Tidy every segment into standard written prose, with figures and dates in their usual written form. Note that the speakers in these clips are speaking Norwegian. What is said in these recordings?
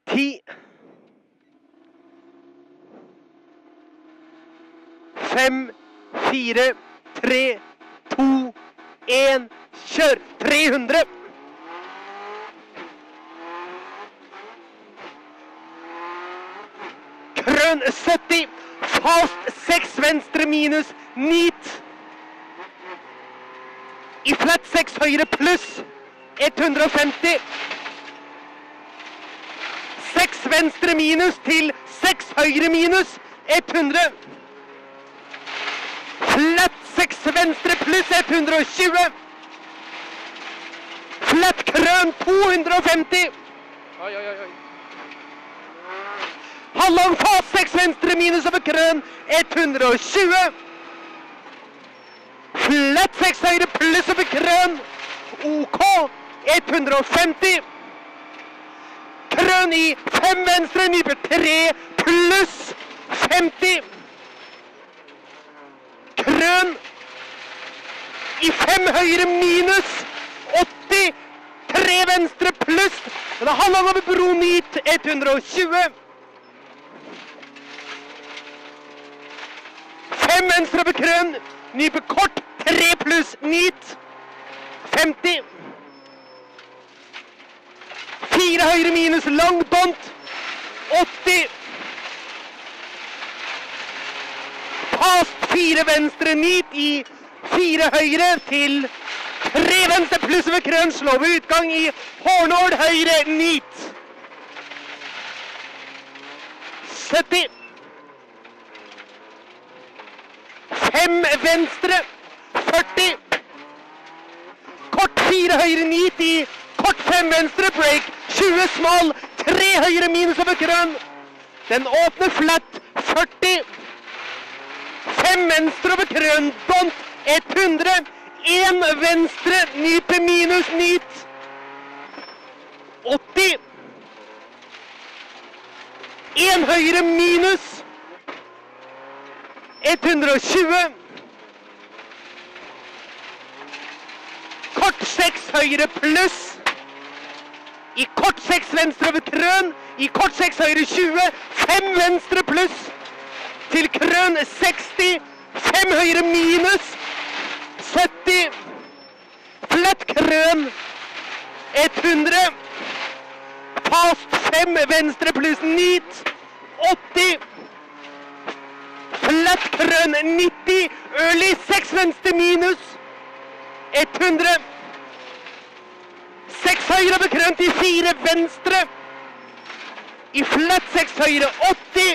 10, 5, 4, 3, 2, 1, kjør! 300! Krøn 70, fast 6 venstre minus, neat. I flat 6 høyre pluss, 150. 6 venstre minus til 6 høyre minus, 100. Flat 6 venstre pluss, 120. Flat krøn 250. Oi, oi, oi. Halvlang fast 6 venstre minus over krøn, 120. Flat 6 høyre pluss over krøn, OK, 150. Krøn i 5 venstre, nyper 3 pluss 50. Krøn i 5 høyre minus 80. 3 venstre pluss. Det er halvlang over bro nyt, 120. 5 venstre over krøn, nyper kort, 3 pluss nyt, 50. 4 høyre minus lang dont, 80. Fast 4 venstre nyt i 4 høyre til 3 venstre pluss ved krøn, slå ved utgang i hårnål høyre nyt. 70. 5 venstre, 40. Kort 4 høyre nyt i kort 5 venstre, break 20 smal, 3 høyre minus over krøn. Den åpner flat, 40. 5 venstre over krøn, dont, 100. 1 venstre, nype minus, nyt. 80. 1 høyre minus, 120. Kort 6 høyre pluss. I kort 6 venstre over krøn. I kort 6 høyre 20. 5 venstre pluss. Til krøn 60. 5 høyre minus. 70. Flatt krøn 100. Fast 5 venstre pluss nyt. 80. Flatt krøn 90. Early 6 venstre minus. 100. 6 høyre over krøn til 4 venstre. I flatt 6 høyre 80.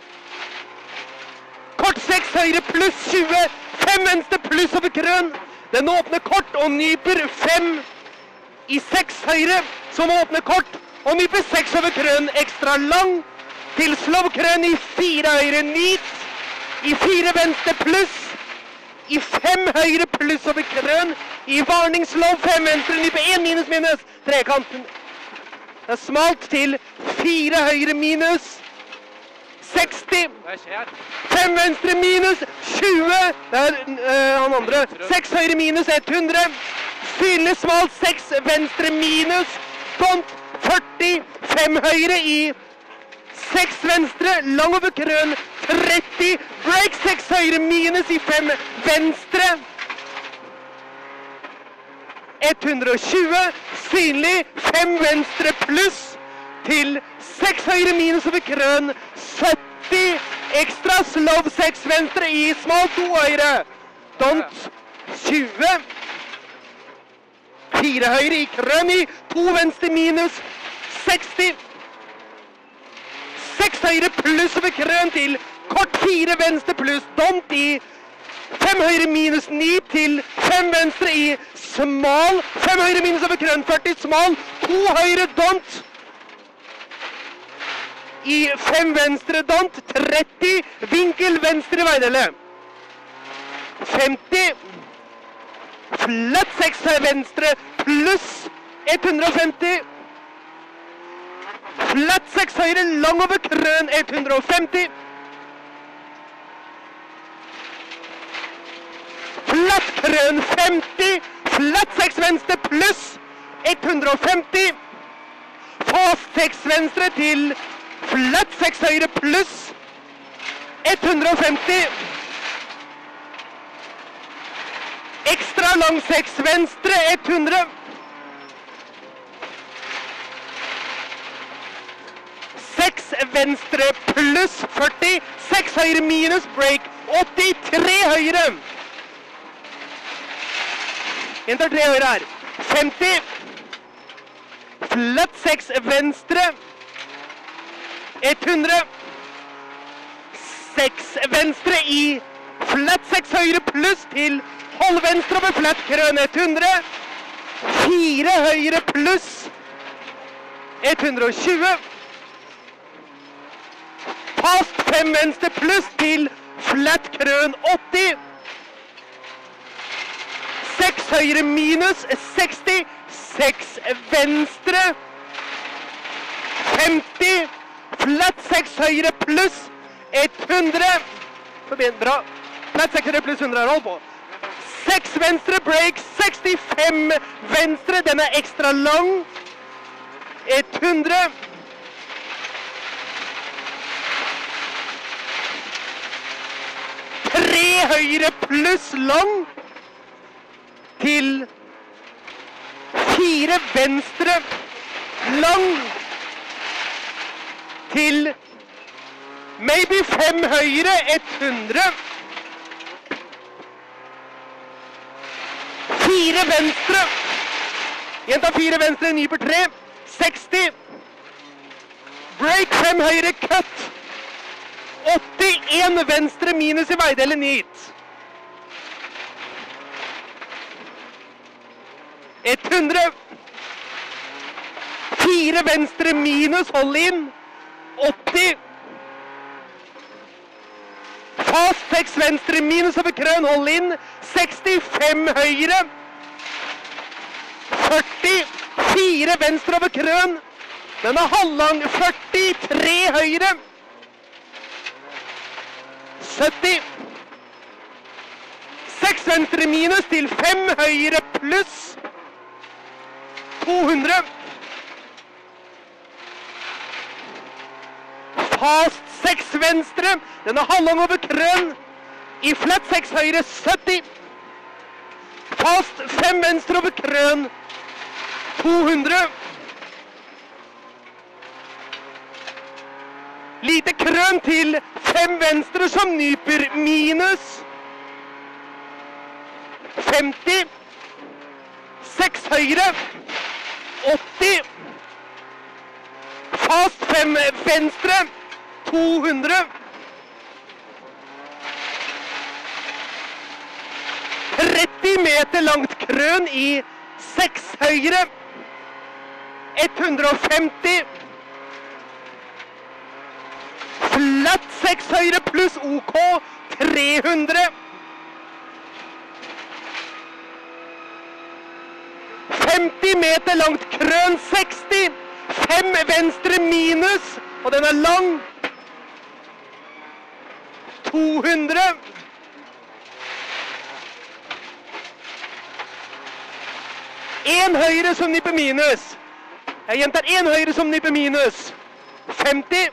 Kort 6 høyre pluss 20. 5 venstre pluss over krøn. Den åpner kort og nyper 5 i 6 høyre, som åpner kort og nyper 6 over krøn ekstra lang. Til slov krøn i 4 høyre nyt. I 4 venstre pluss. I 5 høyre pluss over krøn. I varningslov 5 venstre, nyper 1 minus minus. Trekanten. Det er smalt til 4 høyre minus. 60. 5 venstre minus. 20. Det er han andre. 6 høyre minus 100. Synlig smalt 6 venstre minus. Dont 40. 5 høyre i 6 venstre, lang over krøn, 30, break 6 høyre minus i 5 venstre, 120, synlig 5 venstre pluss, til 6 høyre minus over krøn, 70, ekstra slow 6 venstre i smal 2 høyre, dont 20, 4 høyre i krøn i 2 venstre minus, 60, 6 høyre pluss over krøn til kort 4 venstre pluss dont i 5 høyre minus 9 til 5 venstre i smal, 5 høyre minus over krøn 40 smal, 2 høyre dont i 5 venstre dont, 30 vinkel venstre veidele, 50 flatt 6 venstre pluss 150. Flatt 6 høyre, lang over krøn, 150. Flatt krøn 50. Flatt 6 venstre pluss 150. Fast 6 venstre til flat 6 høyre pluss 150. Ekstra lang 6 venstre 100. 6 venstre pluss 40. 6 høyre minus break 83 høyre. Enter 3 høyre her. 50. Flat 6 venstre 100. 6 venstre i flat 6 høyre pluss til hold venstre over flat krøn 100. 4 høyre pluss 120. Fast 5 venstre pluss til flat krøn 80. 6 høyre minus 60. 6 venstre 50. Flat 6 høyre pluss 100. Forbind, bra. Flat 6 høyre pluss 100, hold på. 6 venstre break, 65 venstre, den er ekstra lang. 100. 3 høyre pluss lang til 4 venstre lang til maybe 5 høyre 100. 4 venstre. Gjenta 4 venstre, nyper 3. 60. Break 5 høyre, cut. 81 venstre minus i veidelen hit. 100. 4 venstre minus, hold inn. 80. Fast 6 venstre minus over krøn, hold inn. 65 høyre. 40. 4 venstre over krøn. Den er halvlang. 43 høyre. 70. 6 venstre minus til 5 høyre pluss 200. Fast 6 venstre. Den er halvlang over krøn. I flat 6 høyre 70. Fast 5 venstre over krøn 200. Lite krøn til 5 venstre som nyper minus 50. 6 høyre 80. Fast 5 venstre 200. 30 meter langt krøn i 6 høyre 150. Flat 6 høyre pluss OK 300. 50 meter langt krøn 60. 5 venstre minus, og den er lang. 200. En høyre som nipper minus. Jeg gjentar en høyre som nipper minus. 50.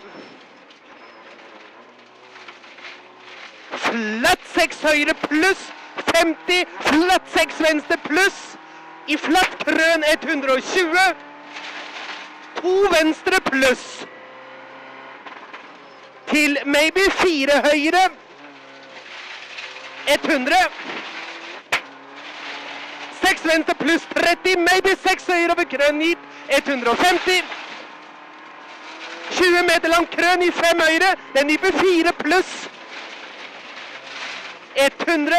Flat 6 høyre pluss 50. Flat 6 venstre pluss. I flat krøn 120. 2 venstre pluss. Til maybe 4 høyre. 100. 6 venstre pluss 30. Maybe 6 høyre over krøn hit. 150. 20 meter lang krøn i 5 høyre. Den nyper 4 pluss. 100.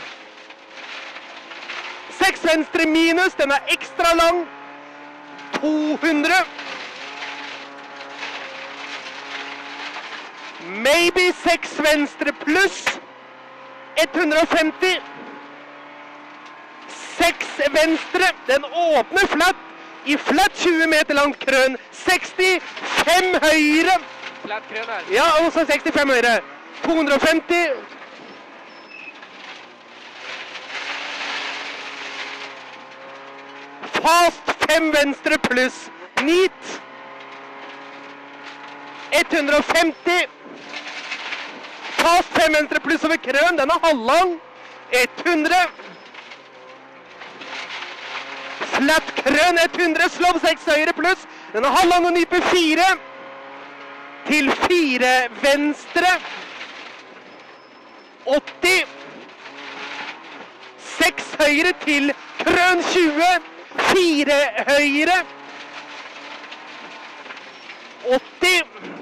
6 venstre minus, den er ekstra lang. 200. Maybe 6 venstre pluss. 150. 6 venstre, den åpner flatt. I flatt 20 meter langt krøn. 65 høyre. Flatt krøn her. Ja, også 65 høyre. 250. Fast 5 venstre pluss. Neat. 150. Fast 5 venstre pluss over krøn, den er halvlang. 100. Flat krøn 100, slow 6 høyre pluss. Den er halvlang og nyper 4. Til 4 venstre. 80. 6 høyre til krøn 20. 4 høyre. 80.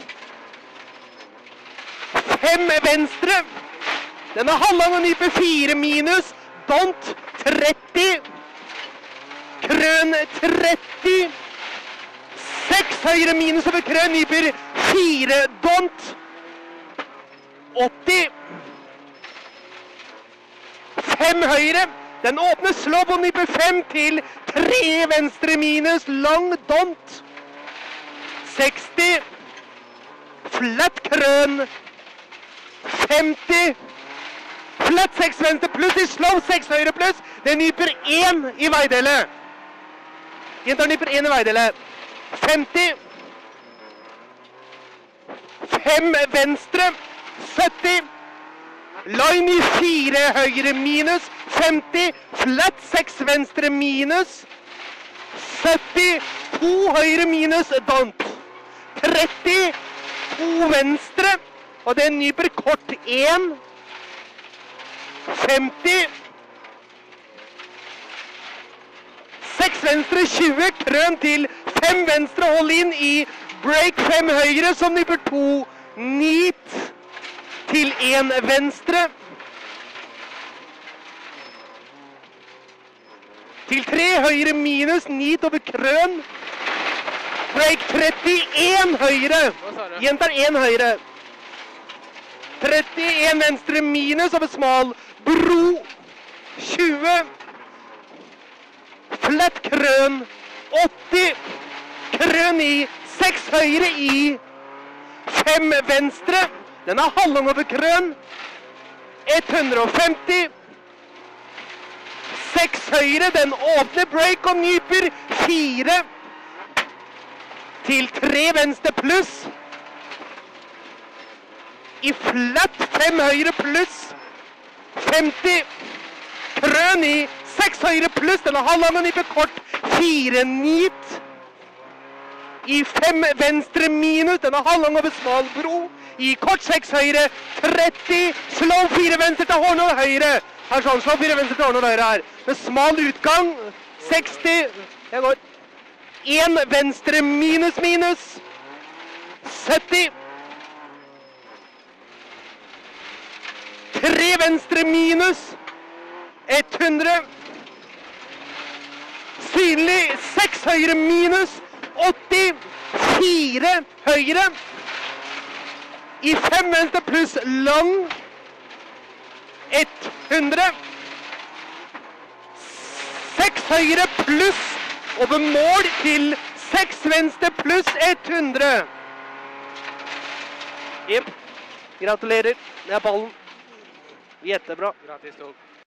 5 venstre. Den er halvlang og nyper 4 minus. Don't 30. Krøn 30. 6 høyre minus over krøn nyper 4 don't. 80. 5 høyre. Den åpner slobb og nyper 5 til 3 venstre minus. Lang don't. 60. Flat krøn. 50. Flat 6 venstre pluss i slow 6 høyre pluss. Den nyper 1 i veidelet. Jenter nyper 1 i veidelet. 50. 5 venstre. 70. Line i 4 høyre minus. 50. Flat 6 venstre minus. 70. 2 høyre minus. Don't. 30. 2 venstre. Og den nyper kort 1. 50. 6 venstre, 20, krøn til 5 venstre, hold inn i break 5 høyre, som nyper 2, neat, til 1 venstre. Til 3 høyre minus, neat over krøn. Break 31 høyre. Gjentar 1 høyre. 31 venstre minus over smal bro. 20. Flat krøn. 80. Krøn i 6 høyre i 5 venstre. Den er halvlang over krøn. 150. 6 høyre. Den åpner break og nyper 4. Til 3 venstre pluss. I flat 5 høyre pluss. 50. Krøn i 6 høyre pluss. Den er halvlang og nyper kort. 4 neat. I 5 venstre minus. Den er halvlang over smal bro. I kort 6 høyre. 30. Slow 4 venstre til hånd og høyre. Her sånn, slow 4 venstre til hånd og høyre her. Med smal utgang. 60. Jeg går. 1 venstre minus minus. 70. 3 venstre minus. 100. Synlig 6 høyre minus. 80. 4 høyre. I 5 venstre pluss lang. 100. 6 høyre pluss over mål til 6 venstre pluss 100. Jep. Gratulerer. Det er ballen. Jättebra. Grattis, Tor.